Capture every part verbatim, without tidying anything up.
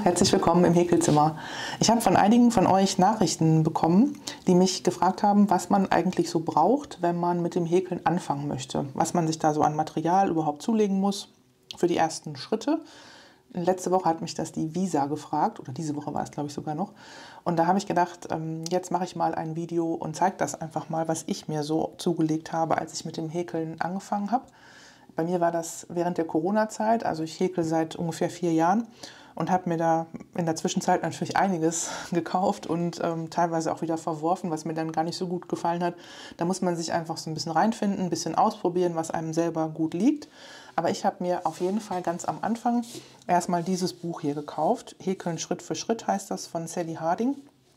Herzlich willkommen im Häkelzimmer. Ich habe von einigen von euch Nachrichten bekommen, die mich gefragt haben, was man eigentlich so braucht, wenn man mit dem Häkeln anfangen möchte. Was man sich da so an Material überhaupt zulegen muss für die ersten Schritte. Letzte Woche hat mich das die Visa gefragt, oder diese Woche war es, glaube ich, sogar noch. Und da habe ich gedacht, jetzt mache ich mal ein Video und zeige das einfach mal, was ich mir so zugelegt habe, als ich mit dem Häkeln angefangen habe. Bei mir war das während der Corona-Zeit, also ich häkel seit ungefähr vier Jahren und habe mir da in der Zwischenzeit natürlich einiges gekauft und ähm, teilweise auch wieder verworfen, was mir dann gar nicht so gut gefallen hat. Da muss man sich einfach so ein bisschen reinfinden, ein bisschen ausprobieren, was einem selber gut liegt. Aber ich habe mir auf jeden Fall ganz am Anfang erstmal dieses Buch hier gekauft. Häkeln Schritt für Schritt heißt das, von Sally Harding.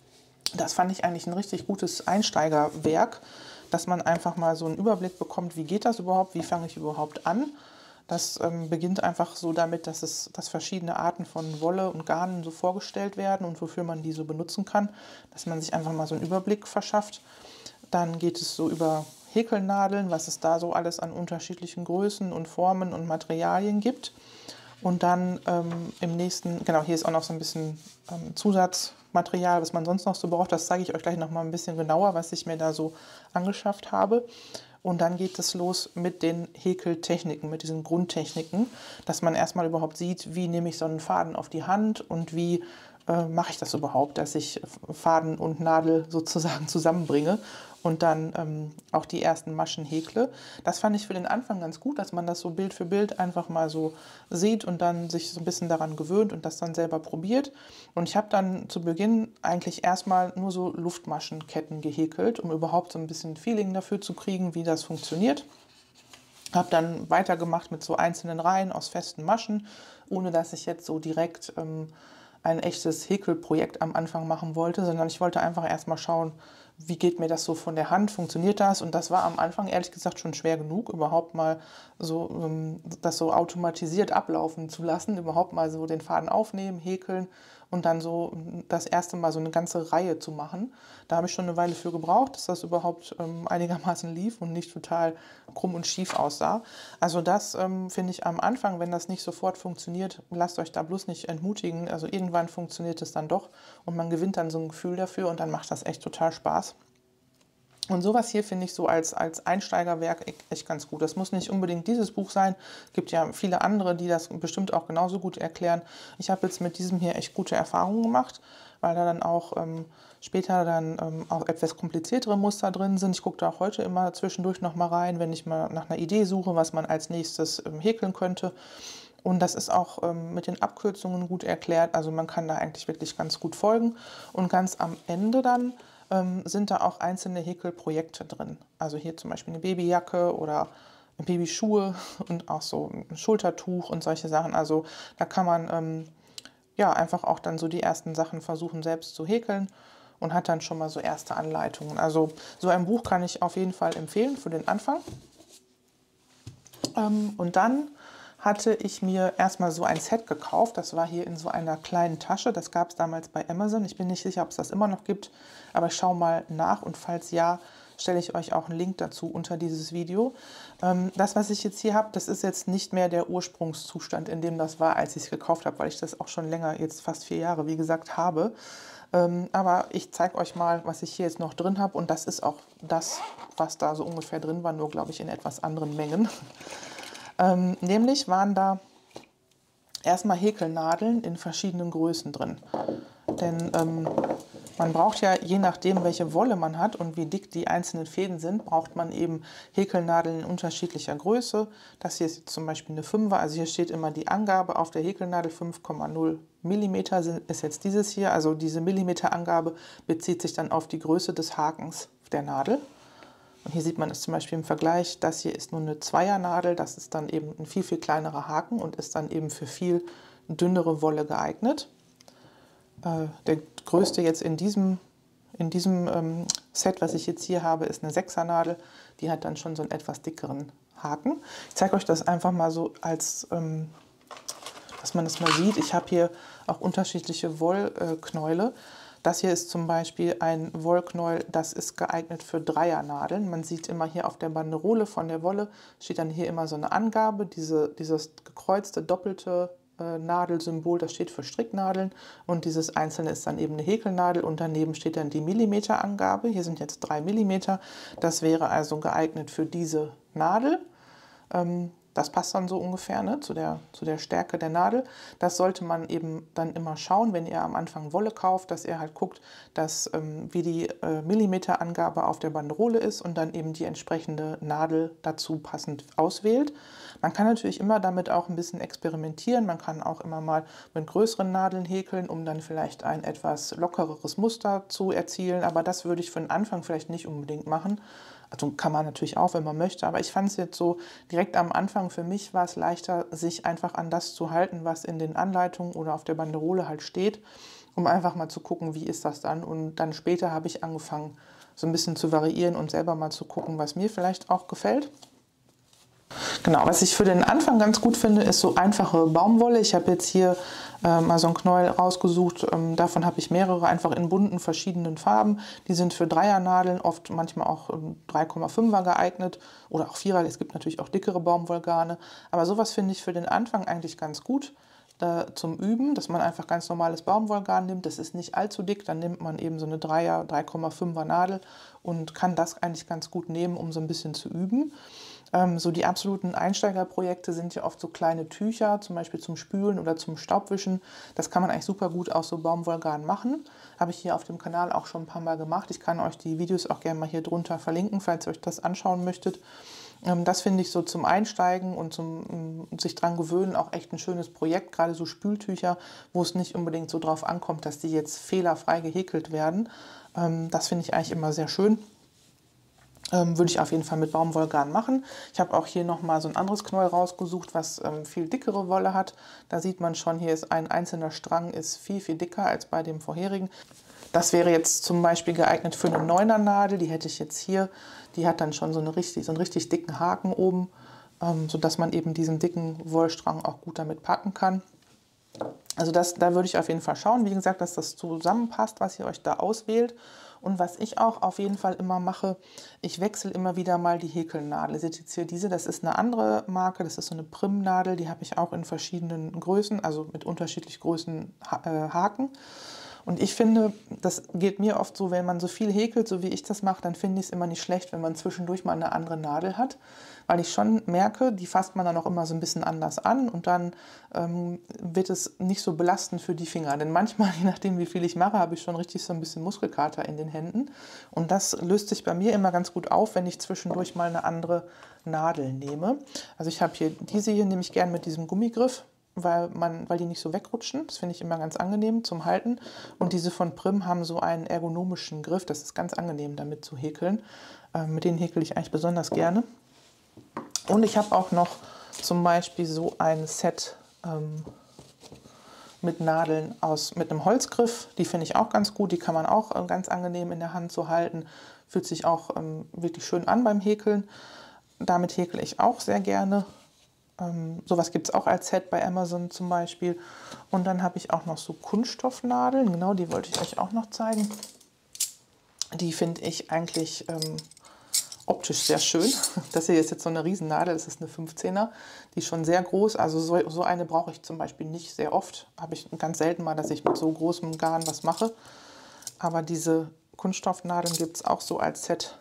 Das fand ich eigentlich ein richtig gutes Einsteigerwerk, dass man einfach mal so einen Überblick bekommt, wie geht das überhaupt, wie fange ich überhaupt an. Das ähm, beginnt einfach so damit, dass, es, dass verschiedene Arten von Wolle und Garnen so vorgestellt werden und wofür man die so benutzen kann, dass man sich einfach mal so einen Überblick verschafft. Dann geht es so über Häkelnadeln, was es da so alles an unterschiedlichen Größen und Formen und Materialien gibt. Und dann ähm, im nächsten, genau, hier ist auch noch so ein bisschen ähm, Zusatzmaterial, was man sonst noch so braucht. Das zeige ich euch gleich noch mal ein bisschen genauer, was ich mir da so angeschafft habe. Und dann geht es los mit den Häkeltechniken, mit diesen Grundtechniken, dass man erstmal überhaupt sieht, wie nehme ich so einen Faden auf die Hand und wie äh, mache ich das überhaupt, dass ich Faden und Nadel sozusagen zusammenbringe und dann ähm, auch die ersten Maschen häkle. Das fand ich für den Anfang ganz gut, dass man das so Bild für Bild einfach mal so sieht und dann sich so ein bisschen daran gewöhnt und das dann selber probiert. Und ich habe dann zu Beginn eigentlich erstmal nur so Luftmaschenketten gehäkelt, um überhaupt so ein bisschen Feeling dafür zu kriegen, wie das funktioniert. Habe dann weitergemacht mit so einzelnen Reihen aus festen Maschen, ohne dass ich jetzt so direkt ähm, ein echtes Häkelprojekt am Anfang machen wollte, sondern ich wollte einfach erstmal schauen, wie geht mir das so von der Hand, funktioniert das? Und das war am Anfang ehrlich gesagt schon schwer genug, überhaupt mal so ähm, das so automatisiert ablaufen zu lassen, überhaupt mal so den Faden aufnehmen, häkeln und dann so das erste Mal so eine ganze Reihe zu machen. Da habe ich schon eine Weile für gebraucht, dass das überhaupt ähm, einigermaßen lief und nicht total krumm und schief aussah. Also das ähm, finde ich am Anfang, wenn das nicht sofort funktioniert, lasst euch da bloß nicht entmutigen. Also irgendwann funktioniert es dann doch und man gewinnt dann so ein Gefühl dafür und dann macht das echt total Spaß. Und sowas hier finde ich so als, als Einsteigerwerk echt ganz gut. Das muss nicht unbedingt dieses Buch sein. Es gibt ja viele andere, die das bestimmt auch genauso gut erklären. Ich habe jetzt mit diesem hier echt gute Erfahrungen gemacht, weil da dann auch ähm, später dann ähm, auch etwas kompliziertere Muster drin sind. Ich gucke da auch heute immer zwischendurch noch mal rein, wenn ich mal nach einer Idee suche, was man als nächstes ähm, häkeln könnte. Und das ist auch ähm, mit den Abkürzungen gut erklärt. Also man kann da eigentlich wirklich ganz gut folgen. Und ganz am Ende dann ähm, sind da auch einzelne Häkelprojekte drin. Also hier zum Beispiel eine Babyjacke oder Babyschuhe und auch so ein Schultertuch und solche Sachen. Also da kann man ähm, ja einfach auch dann so die ersten Sachen versuchen selbst zu häkeln und hat dann schon mal so erste Anleitungen. Also so ein Buch kann ich auf jeden Fall empfehlen für den Anfang. Ähm, und dann hatte ich mir erstmal so ein Set gekauft. Das war hier in so einer kleinen Tasche. Das gab es damals bei Amazon. Ich bin nicht sicher, ob es das immer noch gibt, aber ich schaue mal nach und falls ja, stelle ich euch auch einen Link dazu unter dieses Video. Ähm, das, was ich jetzt hier habe, das ist jetzt nicht mehr der Ursprungszustand, in dem das war, als ich es gekauft habe, weil ich das auch schon länger, jetzt fast vier Jahre, wie gesagt, habe. Ähm, aber ich zeige euch mal, was ich hier jetzt noch drin habe und das ist auch das, was da so ungefähr drin war, nur glaube ich in etwas anderen Mengen. Ähm, nämlich waren da erstmal Häkelnadeln in verschiedenen Größen drin. Denn ähm, man braucht ja, je nachdem, welche Wolle man hat und wie dick die einzelnen Fäden sind, braucht man eben Häkelnadeln in unterschiedlicher Größe. Das hier ist jetzt zum Beispiel eine Fünfer, also hier steht immer die Angabe auf der Häkelnadel fünf Komma null Millimeter ist jetzt dieses hier. Also diese Millimeterangabe bezieht sich dann auf die Größe des Hakens der Nadel. Und hier sieht man es zum Beispiel im Vergleich, das hier ist nur eine Zweiernadel, das ist dann eben ein viel, viel kleinerer Haken und ist dann eben für viel dünnere Wolle geeignet. Äh, der größte jetzt in diesem, in diesem ähm, Set, was ich jetzt hier habe, ist eine Sechsernadel, die hat dann schon so einen etwas dickeren Haken. Ich zeige euch das einfach mal so, als, ähm, dass man das mal sieht. Ich habe hier auch unterschiedliche Wollknäule. Das hier ist zum Beispiel ein Wollknäuel, das ist geeignet für Dreiernadeln. Man sieht immer hier auf der Banderole von der Wolle, steht dann hier immer so eine Angabe, diese, dieses gekreuzte, doppelte äh, Nadelsymbol, das steht für Stricknadeln und dieses einzelne ist dann eben eine Häkelnadel und daneben steht dann die Millimeterangabe. Hier sind jetzt drei Millimeter. Das wäre also geeignet für diese Nadel. Ähm, Das passt dann so ungefähr, ne, zu der, zu der Stärke der Nadel. Das sollte man eben dann immer schauen, wenn ihr am Anfang Wolle kauft, dass ihr halt guckt, dass, ähm, wie die äh, Millimeterangabe auf der Banderole ist und dann eben die entsprechende Nadel dazu passend auswählt. Man kann natürlich immer damit auch ein bisschen experimentieren. Man kann auch immer mal mit größeren Nadeln häkeln, um dann vielleicht ein etwas lockereres Muster zu erzielen. Aber das würde ich für den Anfang vielleicht nicht unbedingt machen. Also kann man natürlich auch, wenn man möchte, aber ich fand es jetzt so direkt am Anfang, für mich war es leichter, sich einfach an das zu halten, was in den Anleitungen oder auf der Banderole halt steht, um einfach mal zu gucken, wie ist das dann. Und dann später habe ich angefangen, so ein bisschen zu variieren und selber mal zu gucken, was mir vielleicht auch gefällt. Genau, was ich für den Anfang ganz gut finde, ist so einfache Baumwolle. Ich habe jetzt hier äh, mal so ein Knäuel rausgesucht. Ähm, davon habe ich mehrere, einfach in bunten verschiedenen Farben. Die sind für Dreiernadeln, oft manchmal auch ähm, drei Komma fünfer geeignet oder auch Vierer. Es gibt natürlich auch dickere Baumwollgarne. Aber sowas finde ich für den Anfang eigentlich ganz gut da, zum Üben, dass man einfach ganz normales Baumwollgarn nimmt. Das ist nicht allzu dick, dann nimmt man eben so eine Dreier, drei Komma fünfer Nadel und kann das eigentlich ganz gut nehmen, um so ein bisschen zu üben. So die absoluten Einsteigerprojekte sind ja oft so kleine Tücher, zum Beispiel zum Spülen oder zum Staubwischen. Das kann man eigentlich super gut aus so Baumwollgarn machen. Habe ich hier auf dem Kanal auch schon ein paar Mal gemacht. Ich kann euch die Videos auch gerne mal hier drunter verlinken, falls ihr euch das anschauen möchtet. Das finde ich so zum Einsteigen und zum sich dran gewöhnen auch echt ein schönes Projekt. Gerade so Spültücher, wo es nicht unbedingt so drauf ankommt, dass die jetzt fehlerfrei gehäkelt werden. Das finde ich eigentlich immer sehr schön. Ähm, würde ich auf jeden Fall mit Baumwollgarn machen. Ich habe auch hier nochmal so ein anderes Knäuel rausgesucht, was ähm, viel dickere Wolle hat. Da sieht man schon, hier ist ein einzelner Strang, ist viel, viel dicker als bei dem vorherigen. Das wäre jetzt zum Beispiel geeignet für eine Neuner Nadel. Die hätte ich jetzt hier. Die hat dann schon so, eine richtig, so einen richtig dicken Haken oben, ähm, sodass man eben diesen dicken Wollstrang auch gut damit packen kann. Also das, da würde ich auf jeden Fall schauen, wie gesagt, dass das zusammenpasst, was ihr euch da auswählt. Und was ich auch auf jeden Fall immer mache, ich wechsle immer wieder mal die Häkelnadel. Ihr seht jetzt hier diese, das ist eine andere Marke, das ist so eine Prim-Nadel, die habe ich auch in verschiedenen Größen, also mit unterschiedlich großen Haken. Und ich finde, das geht mir oft so, wenn man so viel häkelt, so wie ich das mache, dann finde ich es immer nicht schlecht, wenn man zwischendurch mal eine andere Nadel hat. Weil ich schon merke, die fasst man dann auch immer so ein bisschen anders an und dann ähm, wird es nicht so belastend für die Finger. Denn manchmal, je nachdem wie viel ich mache, habe ich schon richtig so ein bisschen Muskelkater in den Händen. Und das löst sich bei mir immer ganz gut auf, wenn ich zwischendurch mal eine andere Nadel nehme. Also ich habe hier diese hier, nehme ich gern mit diesem Gummigriff, weil, man, weil die nicht so wegrutschen. Das finde ich immer ganz angenehm zum Halten. Und diese von Prim haben so einen ergonomischen Griff. Das ist ganz angenehm damit zu häkeln. Äh, mit denen häkel ich eigentlich besonders gerne. Und ich habe auch noch zum Beispiel so ein Set ähm, mit Nadeln aus, mit einem Holzgriff. Die finde ich auch ganz gut. Die kann man auch äh, ganz angenehm in der Hand so halten. Fühlt sich auch ähm, wirklich schön an beim Häkeln. Damit häkle ich auch sehr gerne. Ähm, sowas gibt es auch als Set bei Amazon zum Beispiel. Und dann habe ich auch noch so Kunststoffnadeln. Genau, die wollte ich euch auch noch zeigen. Die finde ich eigentlich ähm, optisch sehr schön. Das hier ist jetzt so eine Riesennadel, das ist eine fünfzehner, die ist schon sehr groß. Also so, so eine brauche ich zum Beispiel nicht sehr oft. Habe ich ganz selten mal, dass ich mit so großem Garn was mache. Aber diese Kunststoffnadeln gibt es auch so als Set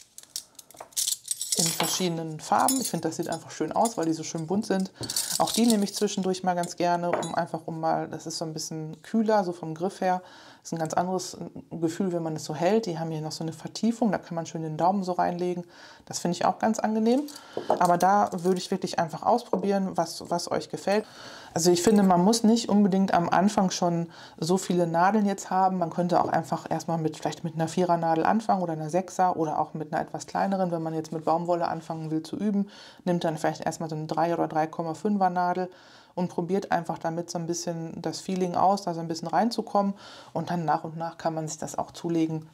in verschiedenen Farben. Ich finde, das sieht einfach schön aus, weil die so schön bunt sind. Auch die nehme ich zwischendurch mal ganz gerne, um einfach um mal, das ist so ein bisschen kühler, so vom Griff her. Das ist ein ganz anderes Gefühl, wenn man es so hält. Die haben hier noch so eine Vertiefung, da kann man schön den Daumen so reinlegen. Das finde ich auch ganz angenehm. Aber da würde ich wirklich einfach ausprobieren, was, was euch gefällt. Also ich finde, man muss nicht unbedingt am Anfang schon so viele Nadeln jetzt haben. Man könnte auch einfach erstmal mit, vielleicht mit einer Vierernadel anfangen oder einer Sechser oder auch mit einer etwas kleineren, wenn man jetzt mit Baumwolle anfangen will zu üben. Nimmt dann vielleicht erstmal so eine drei oder drei Komma fünfer Nadel und probiert einfach damit so ein bisschen das Feeling aus, da so ein bisschen reinzukommen. Und dann nach und nach kann man sich das auch zulegen.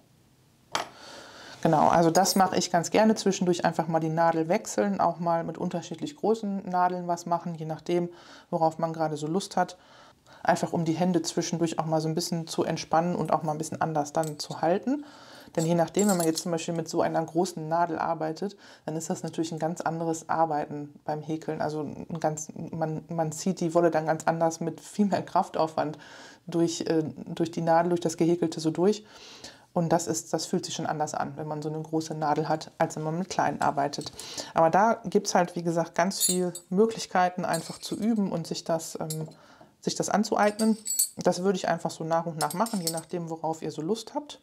Genau, also das mache ich ganz gerne, zwischendurch einfach mal die Nadel wechseln, auch mal mit unterschiedlich großen Nadeln was machen, je nachdem, worauf man gerade so Lust hat. Einfach um die Hände zwischendurch auch mal so ein bisschen zu entspannen und auch mal ein bisschen anders dann zu halten. Denn je nachdem, wenn man jetzt zum Beispiel mit so einer großen Nadel arbeitet, dann ist das natürlich ein ganz anderes Arbeiten beim Häkeln. Also ein ganz, man, man zieht die Wolle dann ganz anders mit viel mehr Kraftaufwand durch, äh, durch die Nadel, durch das Gehäkelte so durch. Und das, ist, das fühlt sich schon anders an, wenn man so eine große Nadel hat, als wenn man mit kleinen arbeitet. Aber da gibt es halt, wie gesagt, ganz viele Möglichkeiten, einfach zu üben und sich das, ähm, sich das anzueignen. Das würde ich einfach so nach und nach machen, je nachdem, worauf ihr so Lust habt.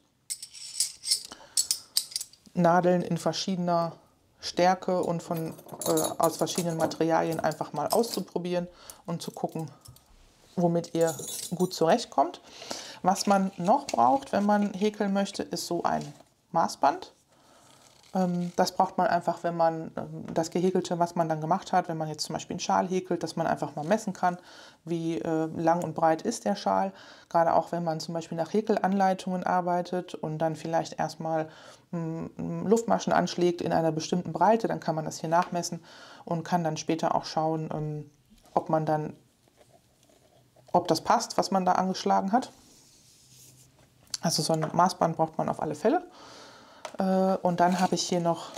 Nadeln in verschiedener Stärke und von, äh, aus verschiedenen Materialien einfach mal auszuprobieren und zu gucken, womit ihr gut zurechtkommt. Was man noch braucht, wenn man häkeln möchte, ist so ein Maßband. Das braucht man einfach, wenn man das Gehäkelte, was man dann gemacht hat, wenn man jetzt zum Beispiel einen Schal häkelt, dass man einfach mal messen kann, wie lang und breit ist der Schal. Gerade auch, wenn man zum Beispiel nach Häkelanleitungen arbeitet und dann vielleicht erstmal Luftmaschen anschlägt in einer bestimmten Breite, dann kann man das hier nachmessen und kann dann später auch schauen, ob man dann, ob das passt, was man da angeschlagen hat. Also so ein Maßband braucht man auf alle Fälle. Und dann habe ich hier noch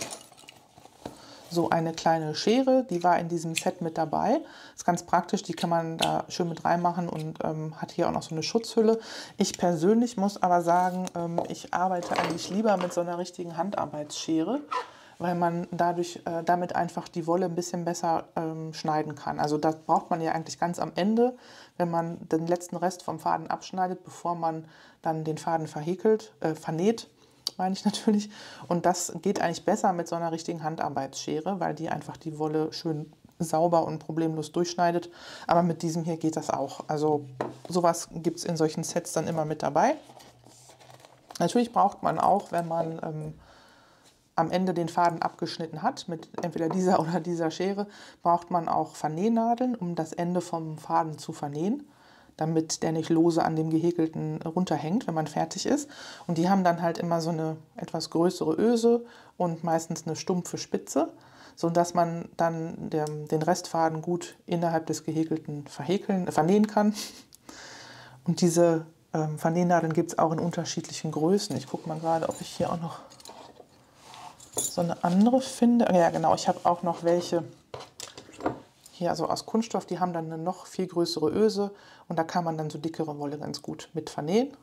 so eine kleine Schere, die war in diesem Set mit dabei. Ist ganz praktisch, die kann man da schön mit reinmachen und ähm, hat hier auch noch so eine Schutzhülle. Ich persönlich muss aber sagen, ähm, ich arbeite eigentlich lieber mit so einer richtigen Handarbeitsschere, weil man dadurch äh, damit einfach die Wolle ein bisschen besser ähm, schneiden kann. Also das braucht man ja eigentlich ganz am Ende, wenn man den letzten Rest vom Faden abschneidet, bevor man dann den Faden verhäkelt, äh, vernäht, meine ich natürlich. Und das geht eigentlich besser mit so einer richtigen Handarbeitsschere, weil die einfach die Wolle schön sauber und problemlos durchschneidet. Aber mit diesem hier geht das auch. Also sowas gibt es in solchen Sets dann immer mit dabei. Natürlich braucht man auch, wenn man ähm, am Ende den Faden abgeschnitten hat, mit entweder dieser oder dieser Schere, braucht man auch Vernähnadeln, um das Ende vom Faden zu vernähen, damit der nicht lose an dem Gehäkelten runterhängt, wenn man fertig ist. Und die haben dann halt immer so eine etwas größere Öse und meistens eine stumpfe Spitze, sodass man dann den, den Restfaden gut innerhalb des Gehäkelten verhäkeln, äh, vernähen kann. Und diese ähm, Vernähnadeln gibt es auch in unterschiedlichen Größen. Ich gucke mal gerade, ob ich hier auch noch so eine andere finde. Ja genau, ich habe auch noch welche hier, also aus Kunststoff, die haben dann eine noch viel größere Öse und da kann man dann so dickere Wolle ganz gut mit vernähen.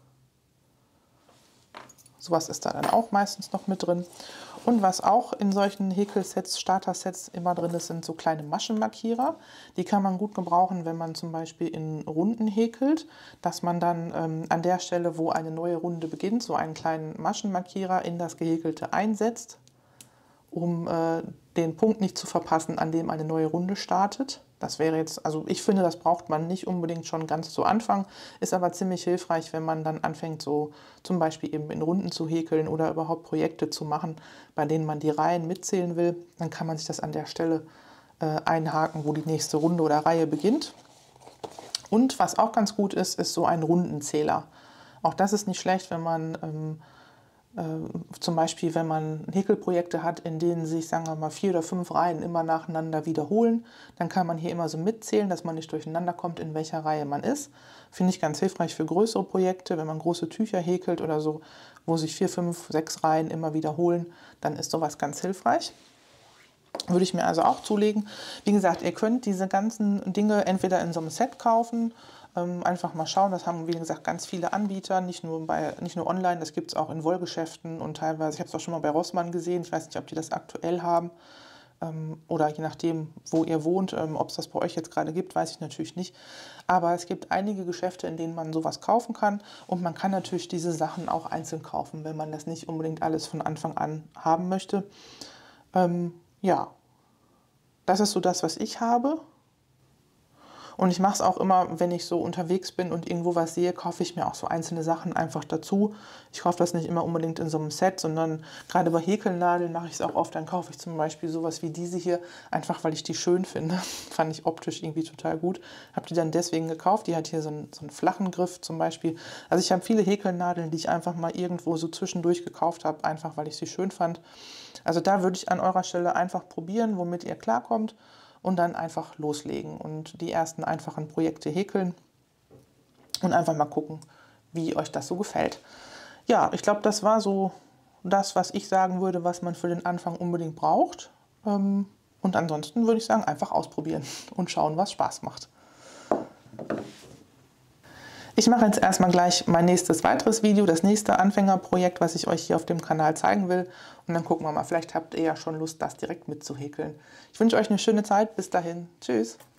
Sowas ist da dann auch meistens noch mit drin. Und was auch in solchen Häkelsets, Starter-Sets immer drin ist, sind so kleine Maschenmarkierer. Die kann man gut gebrauchen, wenn man zum Beispiel in Runden häkelt, dass man dann ähm, an der Stelle, wo eine neue Runde beginnt, so einen kleinen Maschenmarkierer in das Gehäkelte einsetzt, um äh, den Punkt nicht zu verpassen, an dem eine neue Runde startet. Das wäre jetzt, also ich finde, das braucht man nicht unbedingt schon ganz zu Anfang, ist aber ziemlich hilfreich, wenn man dann anfängt, so zum Beispiel eben in Runden zu häkeln oder überhaupt Projekte zu machen, bei denen man die Reihen mitzählen will. Dann kann man sich das an der Stelle äh, einhaken, wo die nächste Runde oder Reihe beginnt. Und was auch ganz gut ist, ist so ein Rundenzähler. Auch das ist nicht schlecht, wenn man ähm, äh, zum Beispiel, wenn man Häkelprojekte hat, in denen sich, sagen wir mal, vier oder fünf Reihen immer nacheinander wiederholen, dann kann man hier immer so mitzählen, dass man nicht durcheinander kommt, in welcher Reihe man ist. Finde ich ganz hilfreich für größere Projekte, wenn man große Tücher häkelt oder so, wo sich vier, fünf, sechs Reihen immer wiederholen, dann ist sowas ganz hilfreich. Würde ich mir also auch zulegen. Wie gesagt, ihr könnt diese ganzen Dinge entweder in so einem Set kaufen, ähm, einfach mal schauen. Das haben, wie gesagt, ganz viele Anbieter, nicht nur, bei, nicht nur online, das gibt es auch in Wollgeschäften und teilweise, ich habe es auch schon mal bei Rossmann gesehen, ich weiß nicht, ob die das aktuell haben ähm, oder je nachdem, wo ihr wohnt, ähm, ob es das bei euch jetzt gerade gibt, weiß ich natürlich nicht. Aber es gibt einige Geschäfte, in denen man sowas kaufen kann und man kann natürlich diese Sachen auch einzeln kaufen, wenn man das nicht unbedingt alles von Anfang an haben möchte. Ähm, Ja, das ist so das, was ich habe. Und ich mache es auch immer, wenn ich so unterwegs bin und irgendwo was sehe, kaufe ich mir auch so einzelne Sachen einfach dazu. Ich kaufe das nicht immer unbedingt in so einem Set, sondern gerade bei Häkelnadeln mache ich es auch oft. Dann kaufe ich zum Beispiel sowas wie diese hier, einfach weil ich die schön finde. Fand ich optisch irgendwie total gut. Habe die dann deswegen gekauft. Die hat hier so einen, so einen flachen Griff zum Beispiel. Also ich habe viele Häkelnadeln, die ich einfach mal irgendwo so zwischendurch gekauft habe, einfach weil ich sie schön fand. Also da würde ich an eurer Stelle einfach probieren, womit ihr klarkommt und dann einfach loslegen und die ersten einfachen Projekte häkeln und einfach mal gucken, wie euch das so gefällt. Ja, ich glaube, das war so das, was ich sagen würde, was man für den Anfang unbedingt braucht. Und ansonsten würde ich sagen, einfach ausprobieren und schauen, was Spaß macht. Ich mache jetzt erstmal gleich mein nächstes weiteres Video, das nächste Anfängerprojekt, was ich euch hier auf dem Kanal zeigen will. Und dann gucken wir mal, vielleicht habt ihr ja schon Lust, das direkt mitzuhäkeln. Ich wünsche euch eine schöne Zeit. Bis dahin. Tschüss.